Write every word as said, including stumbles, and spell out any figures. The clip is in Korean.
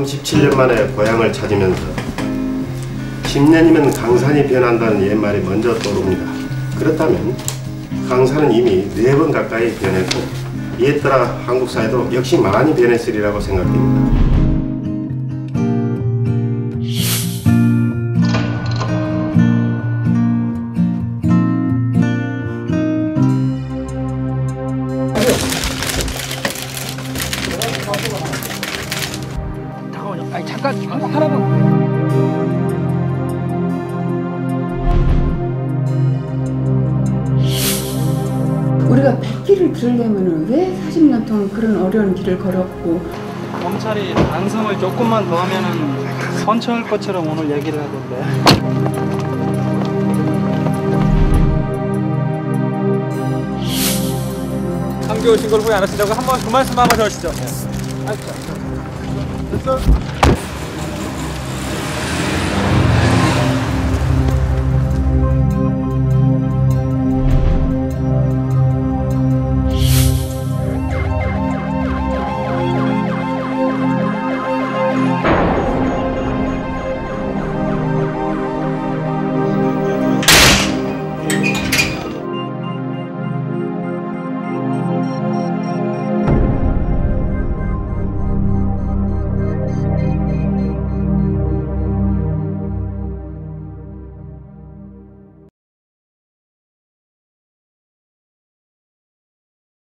삼십칠 년 만에 고향을 찾으면서 십 년이면 강산이 변한다는 옛말이 먼저 떠오릅니다. 그렇다면 강산은 이미 네 번 가까이 변했고 이에 따라 한국 사회도 역시 많이 변했으리라고 생각됩니다. 아니 잠깐 하나만. 우리가 백길을 들으려면 왜 사십 년 동안 그런 어려운 길을 걸었고. 검찰이 반성을 조금만 더 하면은 선처할 것처럼 오늘 얘기를 하던데. 상교 신고를 후회 안 하시려고 한 번 그 말씀 한번 더 하시죠. 아, 됐어?